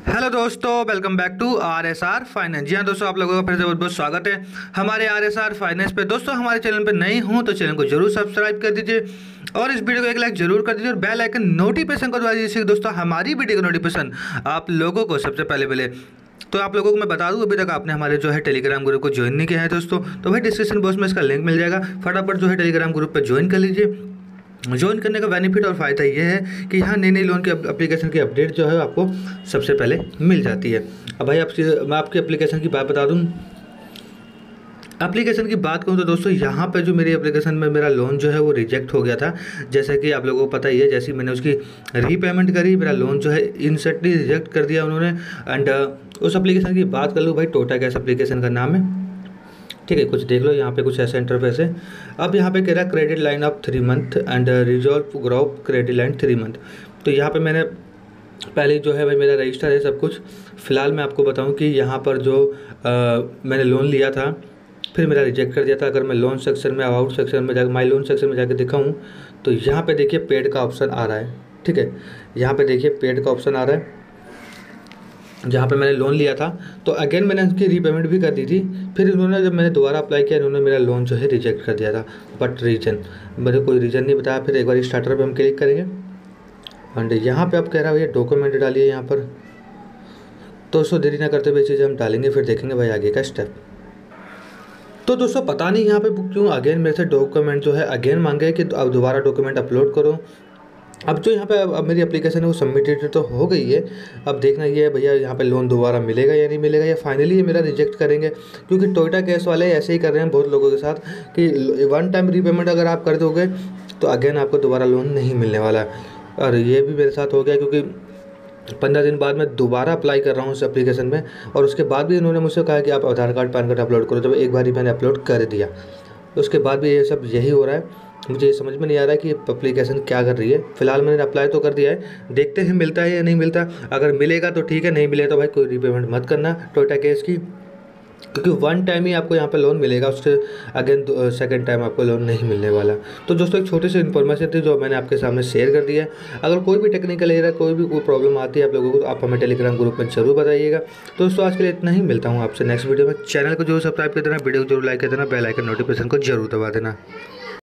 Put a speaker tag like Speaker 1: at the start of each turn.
Speaker 1: Hello दोस्तों, welcome back to R S R finance. जी हाँ दोस्तों, आप लोगों का फिर से बहुत बहुत स्वागत है हमारे आर एस आर फाइनेंस पे। दोस्तों हमारे चैनल पे नए हों तो चैनल को जरूर सब्सक्राइब कर दीजिए और इस वीडियो को एक लाइक जरूर कर दीजिए और बेल आइकन नोटिफिकेशन को दबा दीजिए जिससे दोस्तों हमारी वीडियो का नोटिफिकेशन आप लोगों को सबसे पहले मिले। तो आप लोगों को मैं बता दूं, अभी तक आपने हमारे जो है टेलीग्राम ग्रुप को ज्वाइन नहीं किया है दोस्तों, तो भाई डिस्क्रिप्शन बॉक्स में इसका लिंक मिल जाएगा। फटाफट जो है टेलीग्राम ग्रुप पर ज्वाइन कर लीजिए। ज्वाइन करने का बेनिफिट और फ़ायदा ये है कि यहाँ नई नई लोन की एप्लीकेशन की अपडेट जो है आपको सबसे पहले मिल जाती है। अब भाई मैं आपकी एप्लीकेशन की बात बता दूँ। एप्लीकेशन की बात करूँ तो दोस्तों यहाँ पे जो मेरी एप्लीकेशन में मेरा लोन जो है वो रिजेक्ट हो गया था। जैसे कि आप लोगों को पता ही है, जैसे मैंने उसकी रीपेमेंट करी मेरा लोन जो है इंस्टेंटली रिजेक्ट कर दिया उन्होंने। एंड उस एप्लीकेशन की बात कर लूँ भाई, टोटा गैस एप्लीकेशन का नाम है। ठीक है, कुछ देख लो यहाँ पे कुछ ऐसा इंटरफेस है। अब यहाँ पे कह रहा है credit line of 3 month and resolve group credit line 3 month. तो यहाँ पे मैंने पहले जो है भाई मेरा रजिस्टर है सब कुछ। फ़िलहाल मैं आपको बताऊँ कि यहाँ पर जो मैंने लोन लिया था फिर मेरा रिजेक्ट कर दिया था। अगर मैं लोन सेक्शन में अबाउट सेक्शन में जाकर माई लोन सेक्शन में जाकर दिखाऊँ तो यहाँ पर देखिए पेड का ऑप्शन आ रहा है। ठीक है, यहाँ पर देखिए पेड का ऑप्शन आ रहा है जहाँ पे मैंने लोन लिया था। तो अगेन मैंने उसकी रीपेमेंट भी कर दी थी। फिर इन्होंने जब मैंने दोबारा अप्लाई किया इन्होंने मेरा लोन जो है रिजेक्ट कर दिया था। बट रीज़न मुझे कोई रीज़न नहीं बताया। फिर एक बार स्टार्टर पे हम क्लिक करेंगे एंड यहाँ पे आप कह रहा है ये डॉक्यूमेंट डालिए यहाँ पर। तो दोस्तों देरी ना करते हुए चीज़ें हम डालेंगे, फिर देखेंगे भाई आगे का स्टेप। तो दोस्तों पता नहीं यहाँ पे क्यों अगेन मेरे से डॉक्यूमेंट जो है अगेन मांगे कि अब दोबारा डॉक्यूमेंट अपलोड करो। अब जो यहाँ पे अब मेरी एप्लीकेशन है वो सबमिटेड तो हो गई है। अब देखना ये है भैया यहाँ पे लोन दोबारा मिलेगा या नहीं मिलेगा, या फाइनली ये मेरा रिजेक्ट करेंगे। क्योंकि टोयोटा गैस वाले ऐसे ही कर रहे हैं बहुत लोगों के साथ कि वन टाइम रीपेमेंट अगर आप कर दोगे तो अगेन आपको दोबारा लोन नहीं मिलने वाला है। और ये भी मेरे साथ हो गया क्योंकि 15 दिन बाद मैं दोबारा अप्लाई कर रहा हूँ उस एप्लीकेशन में और उसके बाद भी इन्होंने मुझसे कहा कि आप Aadhaar card PAN card upload करो। जब एक बार ही मैंने अपलोड कर दिया उसके बाद भी ये सब यही हो रहा है। मुझे समझ में नहीं आ रहा है कि एप्लीकेशन क्या कर रही है। फिलहाल मैंने अप्लाई तो कर दिया है, देखते हैं मिलता है या नहीं मिलता। अगर मिलेगा तो ठीक है, नहीं मिलेगा तो भाई कोई रीपेमेंट मत करना टोयोटा केस की, क्योंकि वन टाइम ही आपको यहाँ पे लोन मिलेगा, उससे अगेन सेकंड टाइम आपको लोन नहीं मिलने वाला। तो दोस्तों एक छोटी सी इन्फॉर्मेशन थी जो मैंने आपके सामने शेयर कर दी है। अगर कोई भी टेक्निकल एरर कोई प्रॉब्लम आती है आप लोगों को तो आप हमें टेलीग्राम ग्रुप में जरूर बताइएगा। तो दोस्तों आज के लिए इतना ही, मिलता हूँ आपसे नेक्स्ट वीडियो में। चैनल को जरूर सब्सक्राइब कर देना, वीडियो को जरूर लाइक कर देना, बेल आइकन नोटिफिकेशन को जरूर दबा देना।